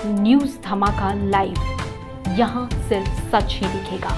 News धमाका live, यहाँ सिर्फ सच ही दिखेगा।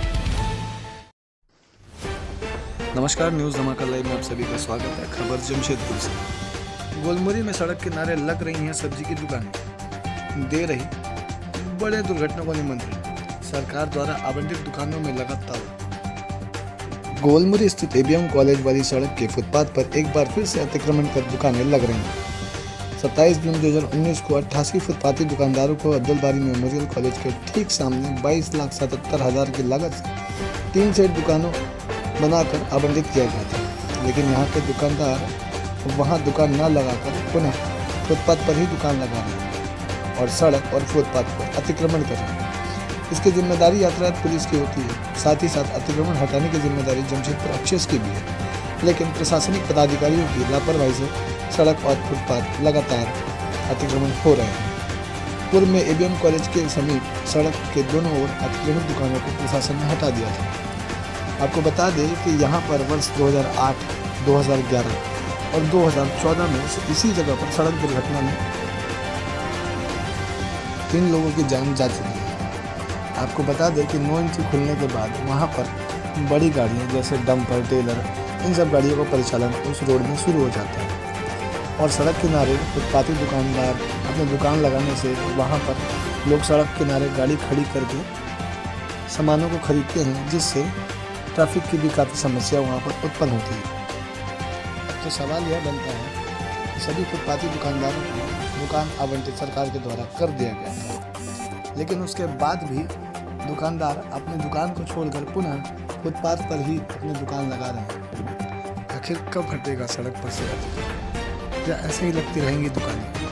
नमस्कार, न्यूज़ धमाका लाइव में आप सभी का स्वागत है। खबर जमशेदपुर से। गोलमुरी में सड़क किनारे लग रही हैं सब्जी की दुकानें, दे रही बड़े दुर्घटना को निमंत्रण। सरकार द्वारा आवंटित दुकानों में लगातार। गोलमुरी स्थित एबीएम कॉलेज वाली सड़क के फुटपाथ पर एक बार फिर से अतिक्रमण कर दुकानें लग रही हैं। 27 जून 2019 को 88 फुटपाथी दुकानदारों को अब्दुलबारी मेमोरियल कॉलेज के ठीक सामने 22,77,000 की लागत से 3 सेट दुकानों बनाकर आवंटित किया गया था, लेकिन यहाँ के दुकानदार वहाँ दुकान न लगाकर पुनः फुटपाथ पर ही दुकान लगा रहे हैं और सड़क और फुटपाथ पर अतिक्रमण कर रहे हैं। इसकी जिम्मेदारी यातायात पुलिस की होती है, साथ ही साथ अतिक्रमण हटाने की जिम्मेदारी जमशेदपुर एक्सेस की भी है, लेकिन प्रशासनिक पदाधिकारियों की लापरवाही से सड़क और फुटपाथ लगातार अतिक्रमण हो रहे हैं। पूर्व में एबीएम कॉलेज के समीप सड़क के दोनों ओर अतिक्रमण दुकानों को प्रशासन ने हटा दिया था। आपको बता दें कि यहाँ पर वर्ष 2008, 2011 और 2014 में इसी जगह पर सड़क दुर्घटना में 3 लोगों की जान जा चुकी है। आपको बता दें कि 9 इंच खुलने के बाद वहाँ पर बड़ी गाड़ियाँ जैसे डंपर, टेलर, इन सब गाड़ियों का परिचालन उस रोड में शुरू हो जाता है और सड़क किनारे फुटपाथी दुकानदार अपने दुकान लगाने से वहाँ पर लोग सड़क किनारे गाड़ी खड़ी करके सामानों को खरीदते हैं, जिससे ट्रैफिक की भी काफ़ी समस्या वहाँ पर उत्पन्न होती है। अब तो सवाल यह बनता है कि सभी फुटपाथी दुकानदारों को दुकान आवंटित सरकार के द्वारा कर दिया गया था, लेकिन उसके बाद भी दुकानदार अपनी दुकान को छोड़कर पुनः फुटपाथ पर ही अपनी दुकान लगा रहे हैं। आखिर कब हटेगा सड़क पर से या ऐसे ही लगती रहेंगी दुकानें?